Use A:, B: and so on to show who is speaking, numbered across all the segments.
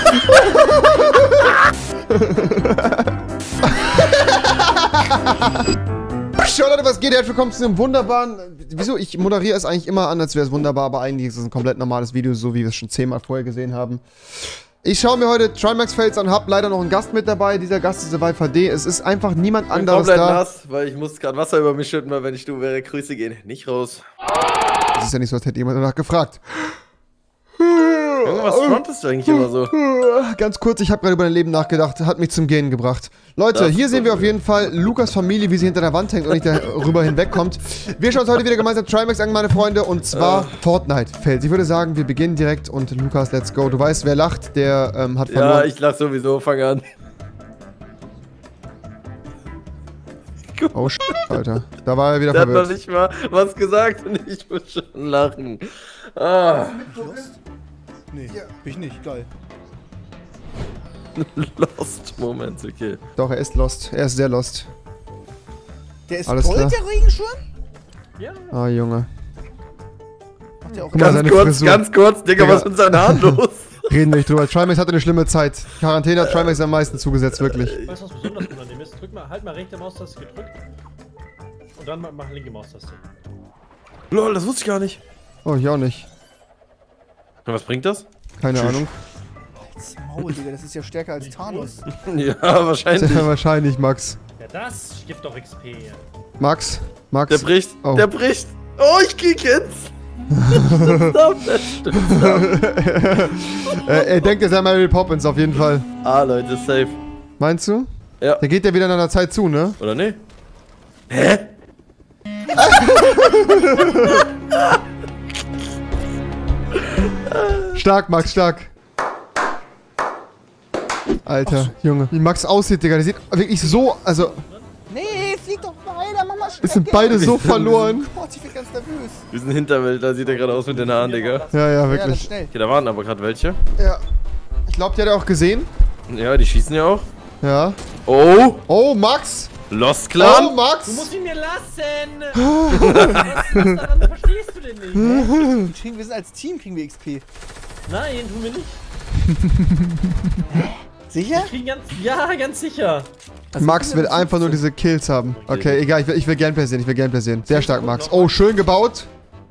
A: Schau Leute, was geht? Herzlich willkommen zu einem wunderbaren... Wieso? Ich moderiere es eigentlich immer an, als wäre es wunderbar, aber eigentlich ist es ein komplett normales Video, so wie wir es schon 10-mal vorher gesehen haben. Ich schaue mir heute Trimax Fails an, hab leider noch einen Gast mit dabei. Dieser Gast ist der VD. Es ist einfach niemand anderes da. Ich bin komplett nass,
B: weil ich muss gerade Wasser über mich schütten, weil wenn ich du wäre, Grüße gehen nicht raus.
A: Das ist ja nicht so, als hätte jemand danach gefragt.
B: Was frontest du eigentlich immer so?
A: Ganz kurz, ich habe gerade über dein Leben nachgedacht, hat mich zum Gehen gebracht. Leute, hier sehen wir auf jeden Fall Lukas Familie, wie sie hinter der Wand hängt und nicht darüber hinwegkommt. Wir schauen uns heute wieder gemeinsam Trimax an, meine Freunde, und zwar Fortnite Fails. Ich würde sagen, wir beginnen direkt und Lukas, let's go. Du weißt, wer lacht, der hat verloren.
B: Ja, ich lach sowieso, fang an.
A: Oh, Alter. Da war er wieder
B: der
A: verwirrt.
B: Der hat noch nicht mal was gesagt und ich muss schon lachen. Ah.
C: Nee, bin ich nicht, geil.
B: Lost Moment, okay.
A: Doch, er ist lost. Er ist sehr lost.
C: Der ist
A: alles
C: voll,
A: klar.
C: der Regenschirm?
B: Ja.
A: Ah, Junge.
C: Macht der auch
B: ganz kurz, Digga, was ist mit seinen Haaren los?
A: Reden wir nicht drüber. Trimax hatte eine schlimme Zeit. Quarantäne hat Trimax am meisten zugesetzt, wirklich.
D: Weißt du, was besonders unangenehm ist? Drück mal, halt mal rechte Maustaste gedrückt. Und dann mach linke Maustaste.
B: Lol, das wusste ich gar nicht.
A: Oh, ich auch nicht.
B: Und was bringt das?
A: Keine Ahnung.
C: Als Maul, Digga, das ist ja stärker als Thanos.
B: Ja, wahrscheinlich.
A: Sehr wahrscheinlich, Max.
D: Ja, das gibt doch XP.
A: Max.
B: Der bricht.
A: Oh.
B: Der bricht. Oh, ich krieg jetzt.
A: Er denkt, er sei Mary Poppins auf jeden Fall.
B: Ah, Leute, safe.
A: Meinst du?
B: Ja.
A: Der geht ja wieder in einer Zeit zu, ne?
B: Oder ne? Hä?
A: Stark, Max, stark. Alter, Junge. Wie Max aussieht, Digga. Der sieht wirklich so, also...
C: Nee, flieg doch weiter, Mama.
A: Wir sind beide so verloren.
C: Gott, ich bin ganz nervös.
B: Wir sind Hinterwelt, da sieht er gerade aus mit den Haaren, Digga.
A: Ja, wirklich.
C: Ja,
B: okay, da waren aber gerade welche.
A: Ja. Ich glaube, die hat er auch gesehen.
B: Ja, die schießen ja auch.
A: Ja.
B: Oh!
A: Oh, Max!
B: Lost Clan!
A: Oh, Max!
D: Du musst ihn mir lassen! Was daran verstehst du denn nicht?
C: Wir sind als Team, kriegen wir XP.
D: Nein, tun wir nicht.
C: Sicher?
D: Ja, ganz sicher.
C: Also
A: Max will einfach nur diese Kills haben. Okay, egal, ich will Gameplay sehen, Sehr stark, Max. Oh, schön gebaut.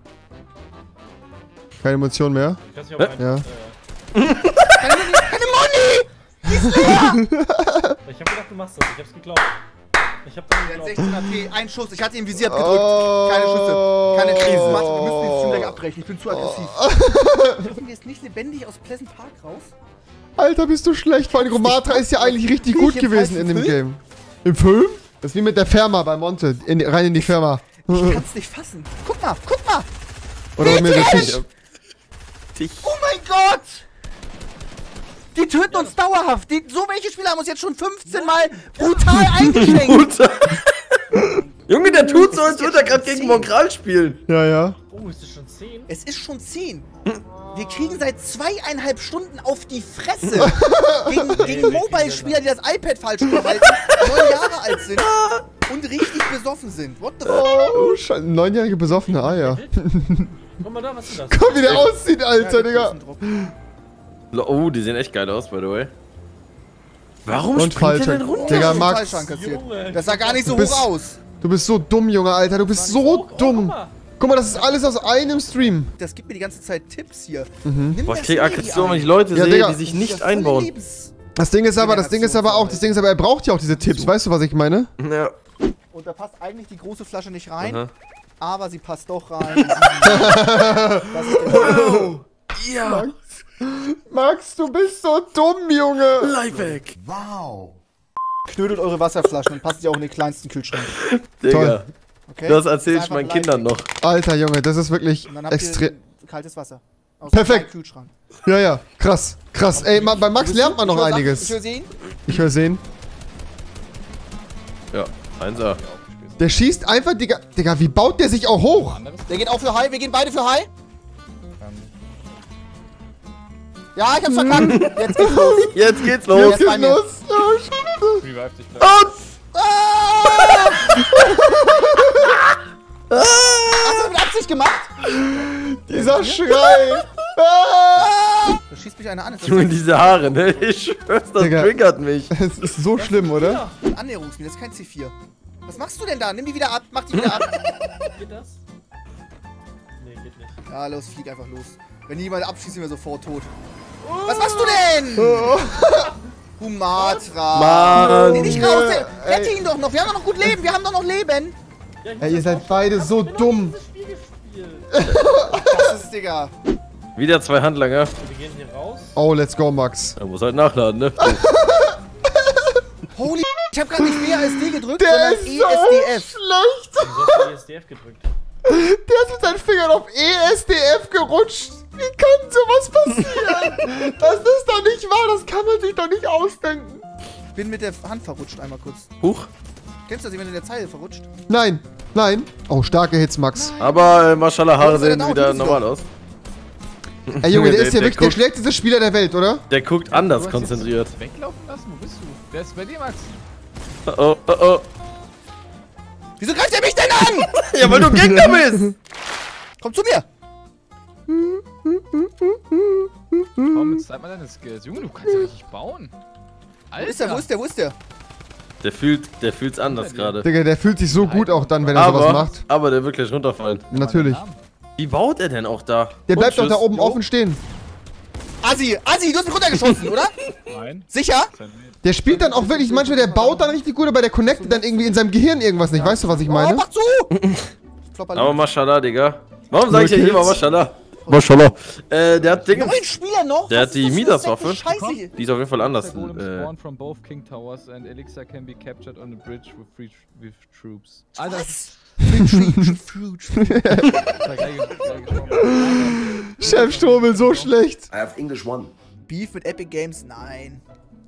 A: Keine Emotion mehr. Ja.
C: Keine Money!
D: Ich hab gedacht, du machst das. Ich hab's geglaubt. Ich hab dann geglaubt.
C: 16 AP, ein Schuss. Ich hatte ihn visiert gedrückt. Keine Schüsse. Keine Krise. Wir müssen den Stream gleich abbrechen. Ich bin zu aggressiv. Dürfen wir jetzt nicht lebendig aus Pleasant Park raus?
A: Alter, bist du schlecht. Vor allem Romatra ist ja eigentlich richtig gut gewesen in dem Game. Im Film? Das ist wie mit der Firma bei Monte. Rein in die Firma.
C: Ich kann's nicht fassen. Guck mal, guck mal.
A: Oder mir der Tisch.
C: Oh mein Gott! Die töten uns dauerhaft. So welche Spieler haben uns jetzt schon 15 Mal brutal eingeschränkt.
B: Junge, der tut so, als würde er gerade gegen Mongral spielen.
A: Ja.
D: Oh, ist es schon 10?
C: Es ist schon 10. Wir kriegen seit 2,5 Stunden auf die Fresse gegen Mobile-Spieler, die das iPad falsch halten, 9 Jahre alt sind und richtig besoffen sind. What the fuck?
A: Oh, Scheiße. 9-jährige besoffene Eier.
D: Guck mal da, was ist das?
A: Guck, wie der aussieht, Alter, Digga.
B: Oh, die sehen echt geil aus, by the way. Warum
A: und
B: springt der denn runter?
A: Digga, Max.
C: Das sah gar nicht so hoch aus.
A: Du bist so dumm, Junge, Alter. Du bist so dumm. Guck mal, das ist alles aus einem Stream.
C: Das gibt mir die ganze Zeit Tipps hier.
B: Boah, ich krieg Aggression, wenn ich Leute sehe,
A: Digga,
B: die sich nicht einbauen.
A: Das Ding ist aber auch, er braucht ja auch diese Tipps. Weißt du, was ich meine?
B: Ja.
C: Und da passt eigentlich die große Flasche nicht rein, aber sie passt doch rein.
B: Ja.
A: Max, du bist so dumm, Junge.
B: Lifehack.
C: Wow. Knödelt eure Wasserflaschen und passt sie auch in den kleinsten Kühlschrank.
B: Digga.
C: Okay?
B: Das erzähl ich meinen Kindern noch.
A: Alter, Junge, das ist wirklich extrem.
C: Kaltes Wasser. Aus
A: Perfekt.
C: dem Kühlschrank.
A: Ja. Krass. Ey, bei Max lernt man noch einiges. Ich höre sehen.
B: Ja, 1A.
A: Der schießt einfach, Digga, wie baut der sich auch hoch?
C: Der geht auch für High, wir gehen beide für High. Ja, ich hab's verkackt. Jetzt geht's los.
B: Jetzt geht's los.
A: Jetzt geht's los. Oh,
B: Revive dich
A: und...
C: Hast du mit Absicht gemacht?
A: Dieser Schrei.
C: Da schießt mich einer an.
B: Junge, diese Haare, ne? Ich schwör's, das
A: Digga.
B: triggert mich.
A: Es ist so schlimm, oder?
C: Annäherungsmine, das ist kein C4. Was machst du denn da? Nimm die wieder ab, mach die wieder ab.
D: Geht das? Nee, geht nicht.
C: Ja, los, flieg einfach los. Wenn die jemand abschießt, sind wir sofort tot. Was machst du denn?
A: Oh.
C: Humatra.
B: Mann.
C: Nee, nicht raus, rette ihn doch noch. Wir haben doch noch gut Leben, wir haben doch noch Leben.
D: Ja, ich
A: Ey, ihr seid beide so dumm.
D: das Spiel gespielt.
C: Das ist, Digga.
B: Wieder 2 Handlanger.
D: Wir gehen hier raus.
A: Oh, let's go, Max.
B: Er muss halt nachladen, ne?
C: Holy ich hab grad nicht WASD gedrückt,
A: Der
C: sondern
A: ist so
C: ESDF.
A: schlecht.
D: Du hast ESDF gedrückt.
A: Der ist mit seinen Fingern auf ESDF gerutscht. Wie kann sowas passieren? Das ist doch nicht wahr. Das kann man sich doch nicht ausdenken.
C: Bin mit der Hand verrutscht einmal kurz.
B: Huch.
C: Kennst du das, wenn du in der Zeile verrutscht?
A: Nein, nein. Oh, starke Hits, Max.
B: Aber Maschallah, Haare
C: Wo ist er
B: sehen
C: denn?
B: wieder
C: Tut sie
B: normal aus.
A: Ey, Junge, der
B: Der-
A: ist ja
B: der
A: wirklich der
B: guckt-
A: schlechteste Spieler der Welt, oder?
B: Der guckt anders konzentriert.
E: Weglaufen lassen? Wo bist du? Wer ist bei dir, Max?
B: Oh, oh, oh.
C: Wieso greift er mich denn an?
B: Ja, weil du Gegner bist!
C: Komm zu mir.
E: Komm, jetzt zeig mal deine Skills. Junge, du kannst ja richtig bauen. Alter.
C: Wo ist der, wo ist der, wo ist der?
B: Der fühlt's anders gerade.
A: Digga, der fühlt sich so gut auch dann, wenn er sowas macht.
B: Aber der wird gleich runterfallen.
A: Natürlich.
B: Wie baut er denn auch da?
A: Der bleibt doch da
B: Schuss.
A: oben offen stehen.
C: Assi, Assi, du hast mich runtergeschossen, oder?
E: Nein.
C: Sicher?
A: Der spielt dann auch wirklich, manchmal der baut dann richtig gut, aber der connectet dann irgendwie in seinem Gehirn irgendwas nicht. Weißt du, was ich
C: Oh,
A: meine?
C: mach zu! Flopper.
B: Aber Maschallah, Digga. Warum sag ich ja
A: Kills.
B: immer Maschallah? Maschallah. Der hat Dinge.
C: 9 Spieler noch?
B: Der
C: Was
B: hat die
C: ist das für eine
B: Midas-Waffe.
C: Scheiße hier?
B: Die ist auf jeden Fall anders.
E: The golem spawn from both King Towers and Elixir can be captured on the bridge with troops. Alter,
C: Was?
A: Chef Strobel, so schlecht.
F: I have English 1.
C: Beef mit Epic Games? Nein.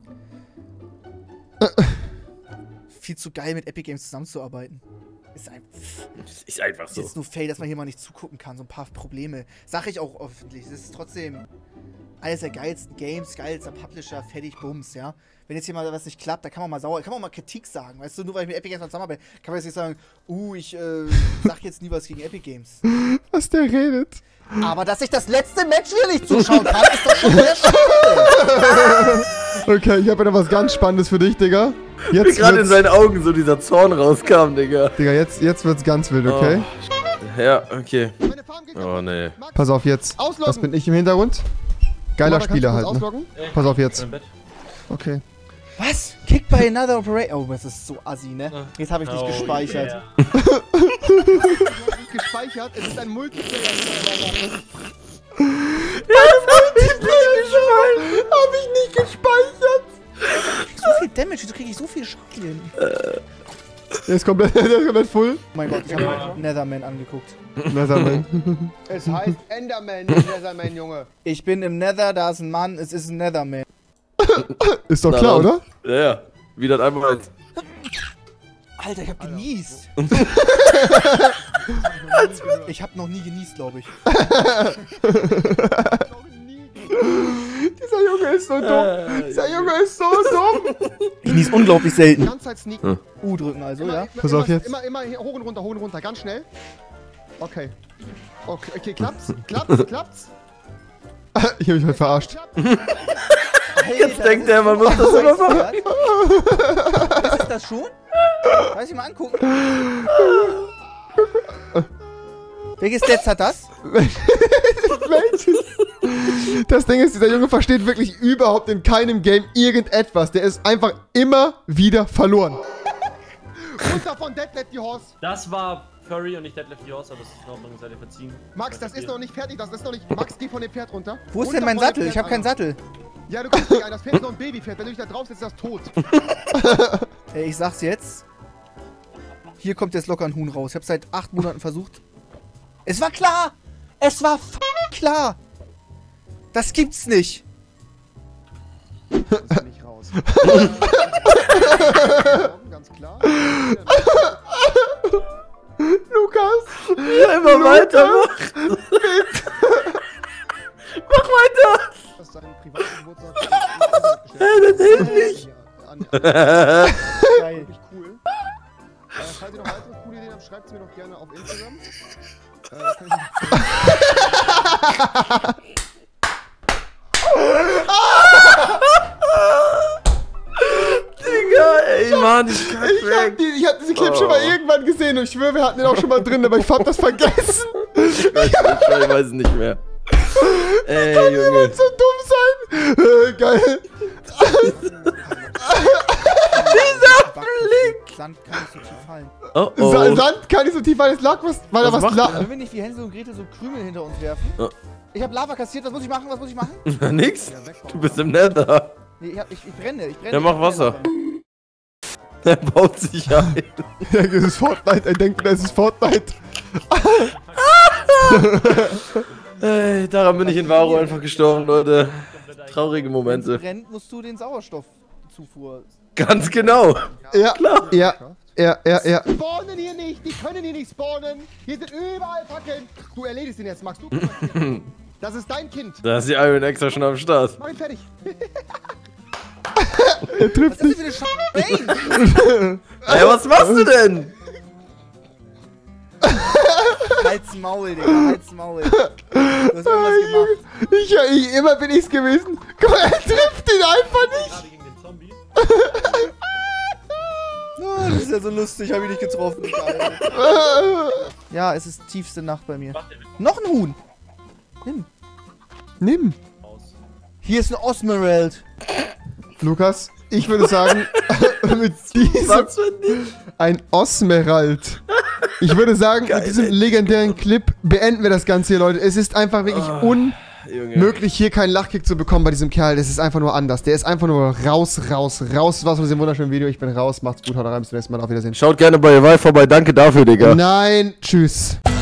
C: Viel zu geil, mit Epic Games zusammenzuarbeiten.
B: Ist einfach
C: Ist
B: so.
C: jetzt nur fail, dass man hier mal nicht zugucken kann. So ein paar Probleme. Sag ich auch öffentlich. Das ist trotzdem eines der geilsten Games, geilster Publisher, fertig, bums, ja. Wenn jetzt hier mal was nicht klappt, da kann man mal sauer, kann man mal Kritik sagen. Weißt du, nur weil ich mit Epic Games zusammenarbeite, kann man jetzt nicht sagen, ich sag jetzt nie was gegen Epic Games.
A: Was der redet.
C: Aber dass ich das letzte Match hier nicht zuschauen kann, ist doch schon sehr schade.
A: Okay, ich habe ja noch was ganz Spannendes für dich, Digga.
B: Wie
A: Jetzt
B: gerade in
A: wird's,
B: seinen Augen so dieser Zorn rauskam, Digga.
A: Digga, jetzt wird's ganz wild, okay?
B: Oh. Ja, okay. Oh, nee.
A: Pass auf jetzt. Das bin ich im Hintergrund. Geiler Spieler halt, ne? Pass auf jetzt.
D: Im Bett.
A: Okay.
C: Was? Kick by another operator. Oh, das ist so assi, ne? Jetzt habe ich dich gespeichert.
D: Yeah.
A: Gespeichert, es ist ein Multiplayer. Hab ich nicht gespeichert.
C: So viel Damage, wieso kriege ich so viel Schaden?
A: Der ist komplett full.
C: Oh mein Gott, ich habe Netherman angeguckt.
A: Netherman.
G: Es heißt Enderman, nicht Netherman, Junge.
C: Ich bin im Nether, da ist ein Mann, es ist ein Netherman.
A: Ist doch
B: Na
A: klar,
B: dann.
A: oder?
B: Ja, ja. Wie das einmal als.
C: Alter, ich hab genießt. Ich hab noch nie genießt, glaube ich.
A: Dieser Junge ist so dumm. Dieser Junge ist so dumm.
C: Ich genieß unglaublich selten.
G: Ganz Zeit sneaken.
C: U drücken also, ja?
A: Pass auf jetzt.
G: Immer hier hoch und runter, ganz schnell. Okay. Okay, klappt's?
A: Ich hab mich halt verarscht.
C: Jetzt
B: denkt der, man muss das immer machen.
C: Was ist das schon? Lass ich mal angucken. Welches Stats hat das?
A: Welches? Das Ding ist, dieser Junge versteht wirklich überhaupt in keinem Game irgendetwas. Der ist einfach immer wieder verloren.
G: Runter von Dead Let the Horse.
D: Das war Furry und nicht Deadlift the Horse, aber es ist in Ordnung, seid ihr verziehen.
G: Max, das ist noch nicht fertig, das ist noch nicht... Max, geh von dem Pferd runter.
C: Wo ist
G: Runter
C: denn mein
G: von dem
C: Sattel?
G: Pferd,
C: Ich habe keinen
G: Alter.
C: Sattel.
G: Ja, du kannst nicht ein, das Pferd ist noch ein Babypferd. Wenn du dich da drauf setzt, ist das tot.
C: Ey, ich sag's jetzt. Hier kommt jetzt locker ein Huhn raus. Ich habe seit 8 Monaten versucht. Es war klar! Es war klar! Das gibt's nicht!
G: Das ist nicht raus. Ganz klar.
A: Lukas!
B: Ja, immer weiter. Mach weiter.
G: Das ist ein privater Geburtstag.
B: Das hilft nicht.
C: Geil.
G: Wirklich cool. Falls ihr noch weitere coole Ideen habt, schreibt es mir doch gerne auf Instagram. Kann ich
B: Mann, ich kack weg.
A: Ich hab diese Clip schon mal irgendwann gesehen und ich schwöre, wir hatten den auch schon mal drin, aber ich hab das vergessen.
B: Ich weiß es nicht mehr. Ey,
A: Kann
B: Junge.
A: jemand so dumm sein? Geil.
C: Sand kann nicht so tief fallen.
B: Oh, oh.
A: Sand kann nicht so tief, weil es lag was. Weil da was
B: macht
A: lag.
C: Können wir nicht wie Hänsel und Gretel so Krümel hinter uns werfen?
B: Ja.
C: Ich hab Lava kassiert, was muss ich machen? Was muss ich machen?
B: Nix? Du bist im Nether.
C: Nee, ich brenne.
B: Ja, mach Wasser. Er baut sich ein.
A: Ja, das ist Fortnite. Er denkt, das ist Fortnite.
B: Ey, daran bin ich in Varo einfach gestorben, Leute. Traurige
C: Wenn es
B: Momente.
C: brennt, musst du den Sauerstoffzufuhr...
B: Ganz genau.
A: Ja, klar. Ja.
G: Spawnen hier nicht, die können hier nicht spawnen. Hier sind überall Fackeln. Du erledigst ihn jetzt, Max. Du das ist dein Kind.
B: Da ist die Iron Extra schon am Start.
G: Mach ihn fertig.
A: Er trifft
C: Was ist
A: nicht.
C: das für eine Scheiße?
B: Ey, was machst du denn?
C: Halt's Maul, Digga, halt's Maul. Du hast irgendwas gemacht.
A: Immer bin ich's gewesen. Guck mal, er trifft ihn einfach nicht.
D: Gerade gegen den Zombie.
C: Oh, das ist ja so lustig, hab ich nicht getroffen. Geil. Ja, es ist tiefste Nacht bei mir. Noch ein Huhn.
A: Nimm.
C: Hier ist ein Osmerald.
A: Lukas, ich würde sagen, mit diesem... Ein Osmerald. Ich würde sagen, mit diesem legendären Clip beenden wir das Ganze hier, Leute. Es ist einfach wirklich unmöglich, hier keinen Lachkick zu bekommen bei diesem Kerl. Das ist einfach nur anders. Der ist einfach nur raus. Das war's von diesem wunderschönen Video. Ich bin raus. Macht's gut, haut rein, bis zum nächsten Mal. Auf Wiedersehen.
B: Schaut gerne bei Revive vorbei. Danke dafür, Digga.
A: Nein, tschüss.